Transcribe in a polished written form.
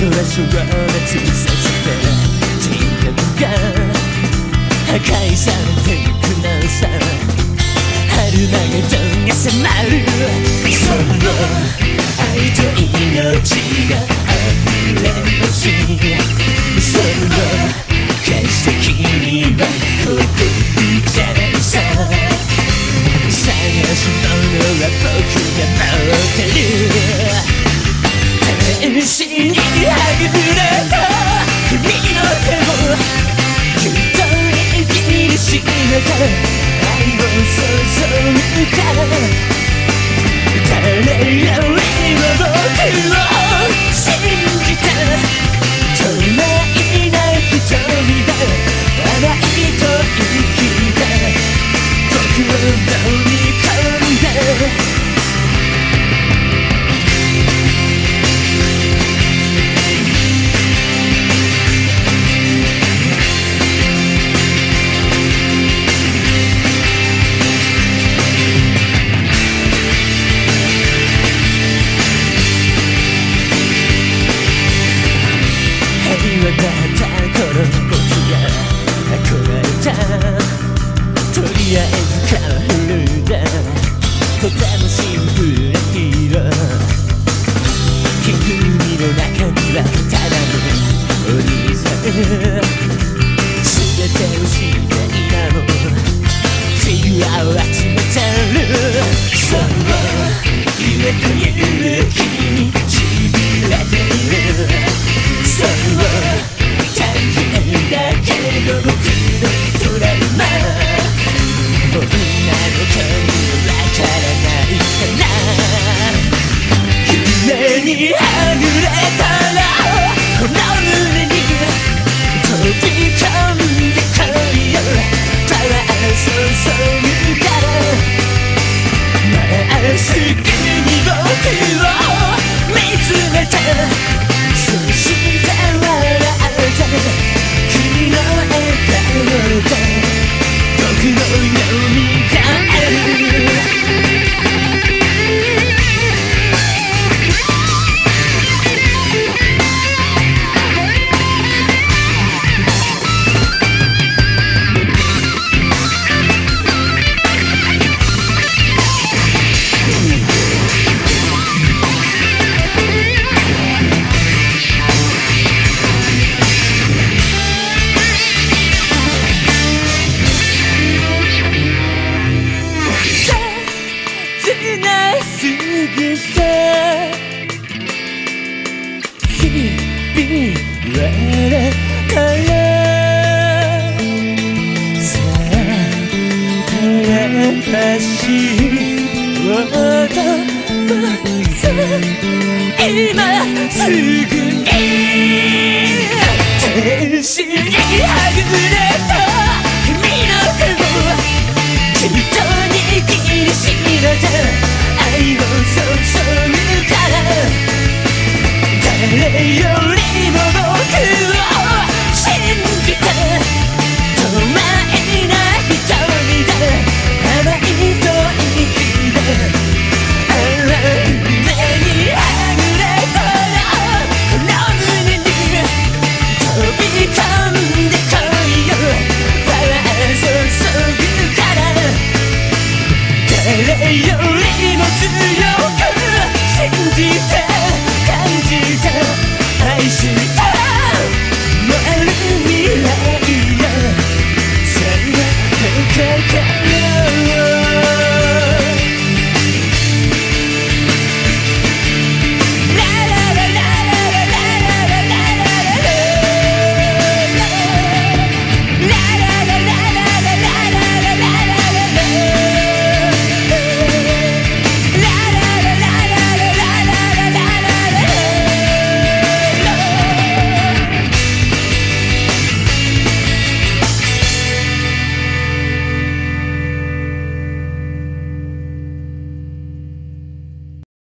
は消滅させた人格が破壊されていくのさ。春マゲドンが迫る、その愛と命が溢れ欲しい。その決して君はここじゃないさ。探し物は僕が持ってる。天使にはぐれた君の手をきっと握りしめた愛を注ぐから誰よりも僕を信じた。唱えない瞳だ甘いと生きた僕を飲み込んだ。だった頃僕が憧れたとりあえずカラフルだとてもシンプルな色。君の中にはただのお兄さん。全てを知って今もフィギュアを集めてる。そう夢と勇気にしびれている。そう大変だけど僕のトラウマ女の子にはわからないから夢にはぐれたらこの胸に飛び込んでこいよ。パワー注ぐからまっすぐに僕を見つめた。そして笑った君の笑顔で僕のよみがえる。今すぐに天使にはぐれた君の手をきっと握りしめた愛を注ぐから